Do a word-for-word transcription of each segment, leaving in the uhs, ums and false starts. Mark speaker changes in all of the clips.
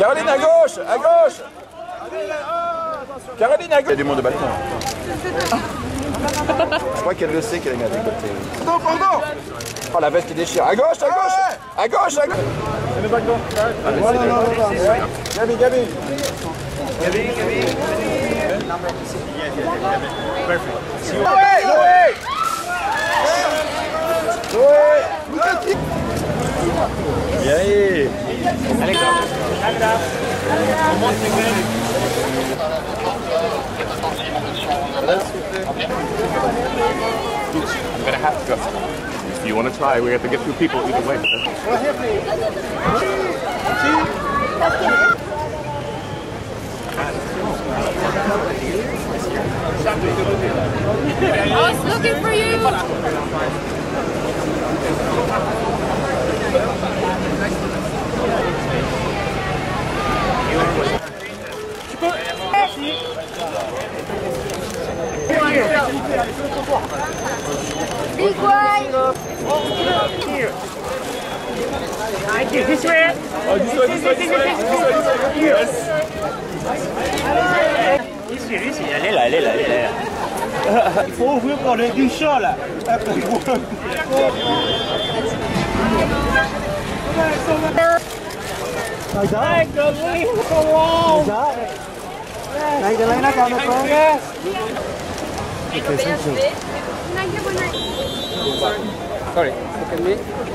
Speaker 1: Caroline à gauche, à gauche. Caroline à gauche. Il y a du monde de balcon. Je crois qu'elle le sait qu'elle est à décoter.
Speaker 2: Pardon, pardon.
Speaker 1: Oh la veste qui déchire. À gauche, à gauche, à gauche, à gauche.
Speaker 2: Gabi, Gabi.
Speaker 3: Gabi, Gabi. Perfect.
Speaker 2: Zoé, Zoé.
Speaker 1: Yeah.
Speaker 3: Allez, go. I'm gonna have to go. If you want to try, we have to get through people either way.
Speaker 4: I was looking for you. Be quiet.
Speaker 5: Here. Thank you. This way.
Speaker 1: Oh, this way, this way, this way, this way, this way. Yes.
Speaker 5: Ici, ici. Elle est là, elle est là, elle est là. Il faut ouvrir pour le du chat là.
Speaker 2: Magdalena, come on.
Speaker 6: Sorry, look at me.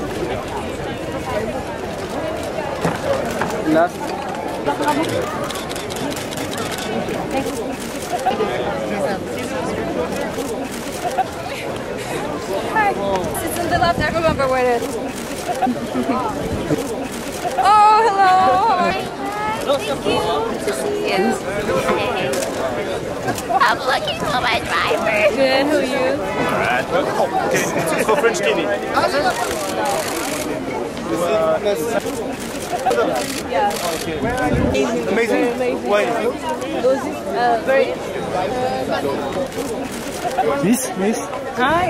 Speaker 6: Last.
Speaker 4: Hi. It's in the left. I remember where it is. Oh, hello. Thank you. To see you. I'm looking for my driver. Good. Who are you?
Speaker 3: Alright. It's for French Timmy.
Speaker 4: Yeah.
Speaker 2: Amazing. Why?
Speaker 4: Uh, very.
Speaker 5: Miss, miss.
Speaker 4: Hi.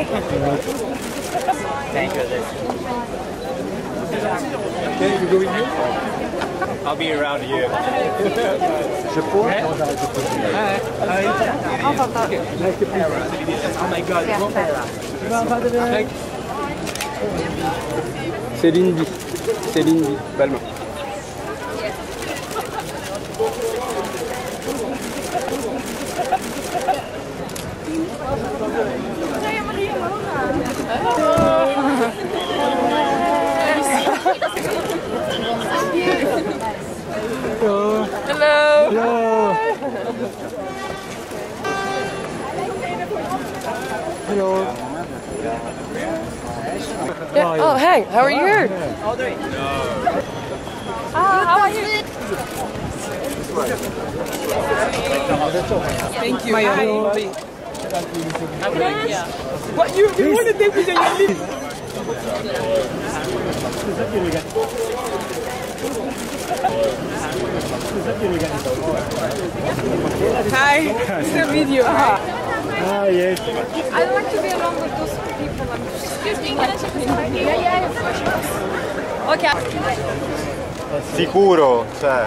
Speaker 5: Thank you.
Speaker 2: Okay, we go with you?
Speaker 3: I'll be around here.
Speaker 2: Je peux?
Speaker 3: Oh my god.
Speaker 6: C'est Lindy. C'est Lindy, Balmain.
Speaker 4: Hello.
Speaker 5: Hello.
Speaker 2: Hello.
Speaker 4: Yeah. Oh, hey, how are you here? Ah, how are you? Thank you. MAYOWA.
Speaker 5: What you you want to take picture your list?
Speaker 4: Hi. It's a video.
Speaker 5: Ah yes.
Speaker 4: I'd like to be along with those people. Excuse me, can I check this right here? Yeah, yeah. Okay.
Speaker 2: Sicuro, cioè.